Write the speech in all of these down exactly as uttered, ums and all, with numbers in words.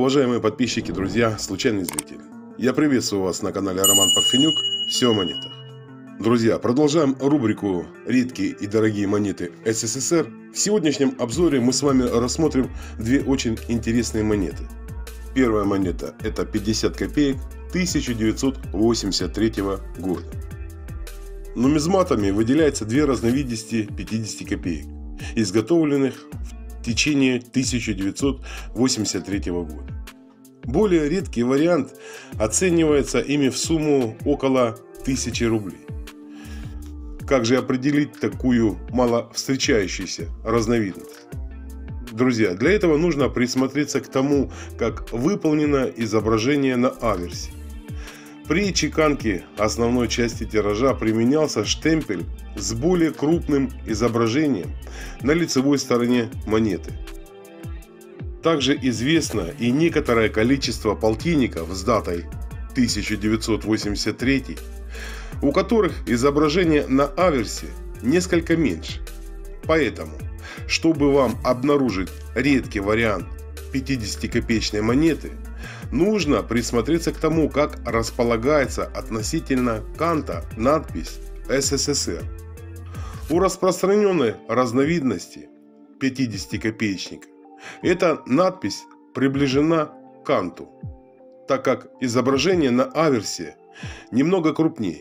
Уважаемые подписчики, друзья, случайный зритель. Я приветствую вас на канале Роман Парфенюк. Все о монетах. Друзья, продолжаем рубрику «Редкие и дорогие монеты СССР». В сегодняшнем обзоре мы с вами рассмотрим две очень интересные монеты. Первая монета – это пятьдесят копеек тысяча девятьсот восемьдесят третьего года. Нумизматами выделяются две разновидности пятидесяти копеек, изготовленных в течение тысяча девятьсот восемьдесят третьего года. Более редкий вариант оценивается ими в сумму около тысячи рублей. Как же определить такую мало встречающуюся разновидность? Друзья, для этого нужно присмотреться к тому, как выполнено изображение на аверсе. При чеканке основной части тиража применялся штемпель с более крупным изображением на лицевой стороне монеты. Также известно и некоторое количество полтинников с датой тысяча девятьсот восемьдесят третий, у которых изображение на аверсе несколько меньше. Поэтому, чтобы вам обнаружить редкий вариант пятидесятикопеечной монеты, нужно присмотреться к тому, как располагается относительно канта надпись СССР. У распространенной разновидности пятидесятикопеечника эта надпись приближена к канту, так как изображение на аверсе немного крупнее.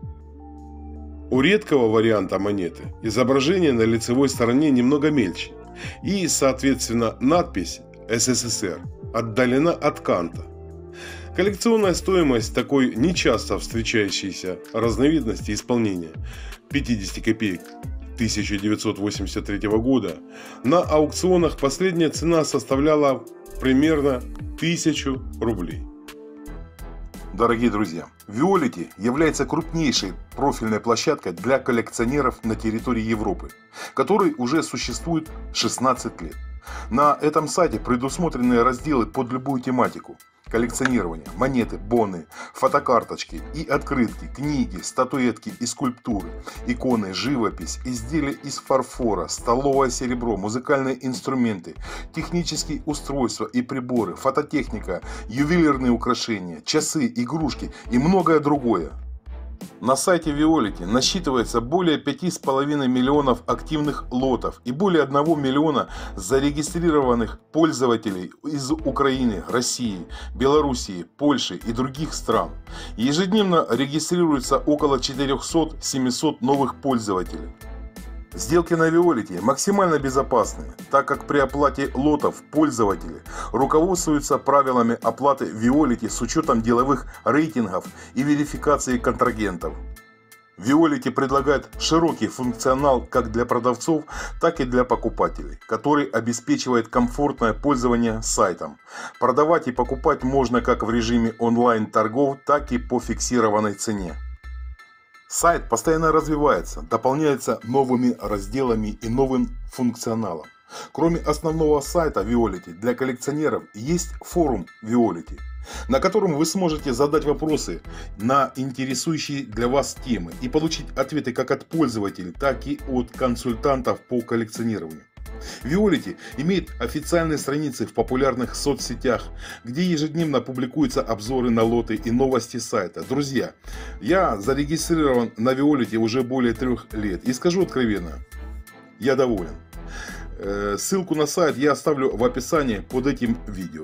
У редкого варианта монеты изображение на лицевой стороне немного мельче, и, соответственно, надпись СССР отдалена от канта. Коллекционная стоимость такой нечасто встречающейся разновидности исполнения пятидесяти копеек тысяча девятьсот восемьдесят третьего года на аукционах последняя цена составляла примерно тысячу рублей. Дорогие друзья, Виолити является крупнейшей профильной площадкой для коллекционеров на территории Европы, который уже существует шестнадцать лет. На этом сайте предусмотрены разделы под любую тематику: коллекционирование, монеты, боны, фотокарточки и открытки, книги, статуэтки и скульптуры, иконы, живопись, изделия из фарфора, столовое серебро, музыкальные инструменты, технические устройства и приборы, фототехника, ювелирные украшения, часы, игрушки и многое другое. На сайте Виолити насчитывается более пяти с половиной миллионов активных лотов и более одного миллиона зарегистрированных пользователей из Украины, России, Белоруссии, Польши и других стран. Ежедневно регистрируется около четырёхсот-семисот новых пользователей. Сделки на Виолити максимально безопасны, так как при оплате лотов пользователи руководствуются правилами оплаты Виолити с учетом деловых рейтингов и верификации контрагентов. Виолити предлагает широкий функционал как для продавцов, так и для покупателей, который обеспечивает комфортное пользование сайтом. Продавать и покупать можно как в режиме онлайн-торгов, так и по фиксированной цене. Сайт постоянно развивается, дополняется новыми разделами и новым функционалом. Кроме основного сайта Виолити, для коллекционеров есть форум Виолити, на котором вы сможете задать вопросы на интересующие для вас темы и получить ответы как от пользователей, так и от консультантов по коллекционированию. Виолити имеет официальные страницы в популярных соцсетях, где ежедневно публикуются обзоры на лоты и новости сайта. Друзья, я зарегистрирован на Виолити уже более трех лет и скажу откровенно, я доволен. Ссылку на сайт я оставлю в описании под этим видео.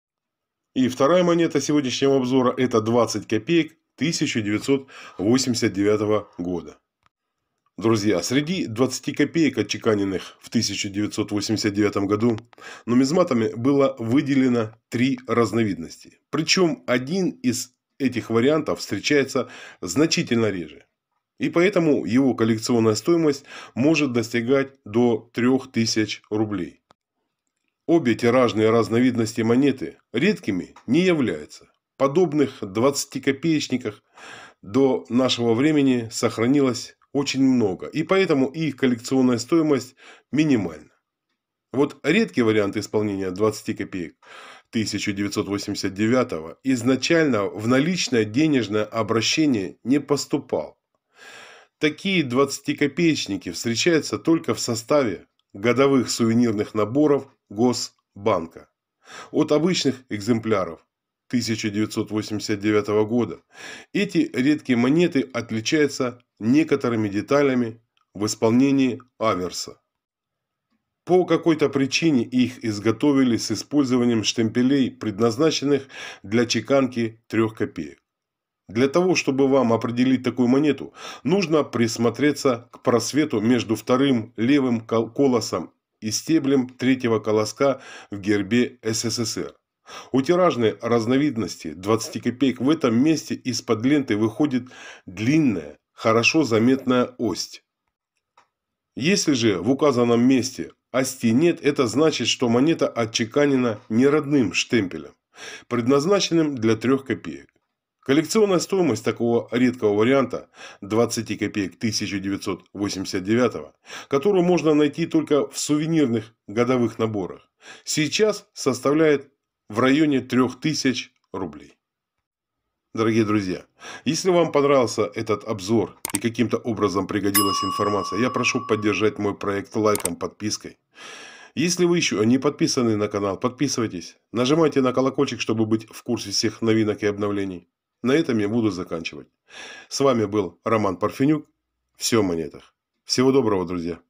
И вторая монета сегодняшнего обзора – это двадцать копеек тысяча девятьсот восемьдесят девятого года. Друзья, среди двадцати копеек, отчеканенных в тысяча девятьсот восемьдесят девятом году, нумизматами было выделено три разновидности. Причем один из этих вариантов встречается значительно реже. И поэтому его коллекционная стоимость может достигать до трёх тысяч рублей. Обе тиражные разновидности монеты редкими не являются. Подобных двадцатикопеечников до нашего времени сохранилось очень много, и поэтому их коллекционная стоимость минимальна. Вот редкий вариант исполнения двадцати копеек тысяча девятьсот восемьдесят девятого изначально в наличное денежное обращение не поступал. Такие двадцатикопеечники встречаются только в составе годовых сувенирных наборов Госбанка. от обычных экземпляров тысяча девятьсот восемьдесят девятого года. Эти редкие монеты отличаются некоторыми деталями в исполнении аверса. По какой-то причине их изготовили с использованием штемпелей, предназначенных для чеканки трех копеек. Для того, чтобы вам определить такую монету, нужно присмотреться к просвету между вторым левым колосом и стеблем третьего колоска в гербе СССР. У тиражной разновидности двадцати копеек в этом месте из-под ленты выходит длинная, хорошо заметная ость. Если же в указанном месте ости нет, это значит, что монета отчеканена не родным штемпелем, предназначенным для трех копеек. Коллекционная стоимость такого редкого варианта двадцати копеек тысяча девятьсот восемьдесят девятого, которую можно найти только в сувенирных годовых наборах, сейчас составляет в районе трёх тысяч рублей. Дорогие друзья, если вам понравился этот обзор и каким-то образом пригодилась информация, я прошу поддержать мой проект лайком, подпиской. Если вы еще не подписаны на канал, подписывайтесь, нажимайте на колокольчик, чтобы быть в курсе всех новинок и обновлений. На этом я буду заканчивать. С вами был Роман Парфенюк. Все о монетах. Всего доброго, друзья.